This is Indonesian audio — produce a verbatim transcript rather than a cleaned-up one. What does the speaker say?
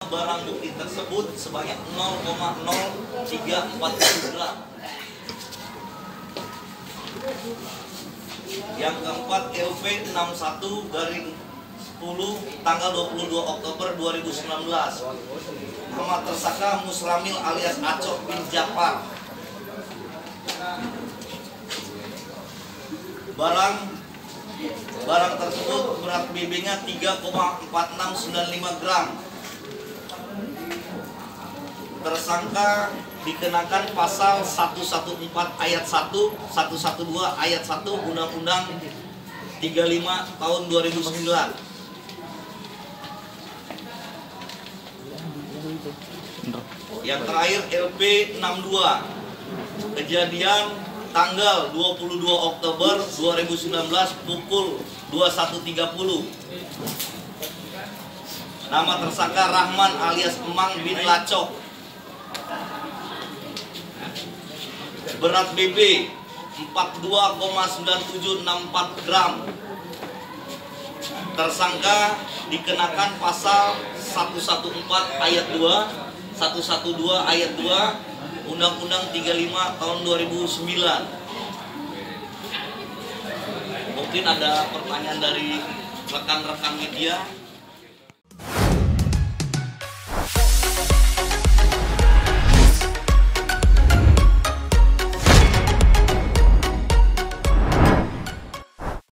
Barang bukti tersebut sebanyak nol koma nol tiga empat gram. Yang keempat, L P enam puluh satu garing sepuluh tanggal dua puluh dua Oktober dua ribu sembilan belas. Nama tersangka Musramil alias Acok bin Jafar. Barang barang tersebut berat B B-nya tiga koma empat enam sembilan lima gram. Tersangka dikenakan pasal seratus empat belas ayat satu, seratus dua belas ayat satu Undang-Undang tiga puluh lima tahun dua ribu sembilan. Yang terakhir L P enam puluh dua. Kejadian tanggal dua puluh dua Oktober dua ribu sembilan belas pukul dua puluh satu tiga puluh. Nama tersangka Rahman alias Emang bin Lacok. Berat B B empat puluh dua koma sembilan tujuh enam empat gram. Tersangka dikenakan pasal seratus empat belas ayat dua, seratus dua belas ayat dua Undang-Undang tiga puluh lima tahun dua ribu sembilan. Mungkin ada pertanyaan dari rekan-rekan media.